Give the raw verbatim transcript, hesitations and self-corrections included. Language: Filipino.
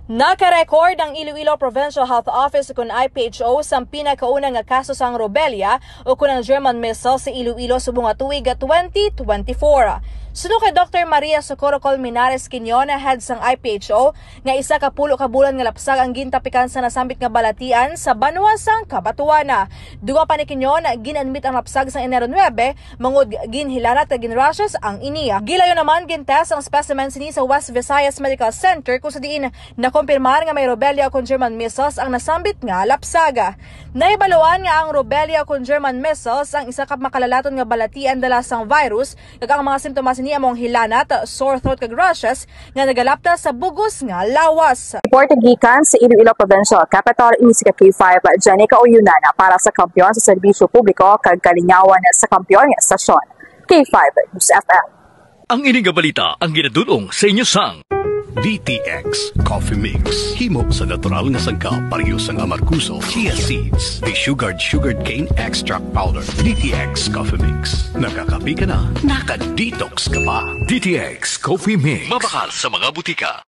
Nakarekord ang Iloilo Provincial Health Office kung I P H O sa pinakauna nga kaso sang Rubella o kung ang German Measles sa Iloilo subong nga tuig twenty twenty-four. Suno kay Doctor Maria Socorro Colmenares Quiñona, head sang I P H O, nga isa ka pulo ka bulan nga lapsag ang gintapikan sa nasambit nga balatian sa Banwa sang Cabatuana. Duwa pa ni Quiñona, ginadmit ang lapsag sa Enero nine, mangod ginhilanat at ginrashes ang iniya. Gilayo naman gintest ang specimen sini sa West Visayas Medical Center kung sa diin nakumpirmar nga may Rubella o kung German Measles ang nasambit nga lapsaga. Naibaluan nga ang Rubella o kung German Measles ang isa ka makalalaton nga balatian dala sang virus, kag ang mga simptomas ni among hilanat, sore throat kag rashes nga nagalapta sa bugos nga lawas. Reported gikan sa Iloilo Provincial Capital ini si K five News para sa kampiyon sa serbisyo publiko kag kalingawan sa kampiyon nga estasyon. K five News F M. Ang ining balita ang ginadulong sa inyo sang D T X Coffee Mix. Himo sa natural nga sangkap pareho sang amarkuso, chia seeds, de-sugared sugared cane extract powder. D T X Coffee Mix. Nakakapi ka na, naka-detox ka pa. D T X Coffee Mix. Mabakal sa mga butika.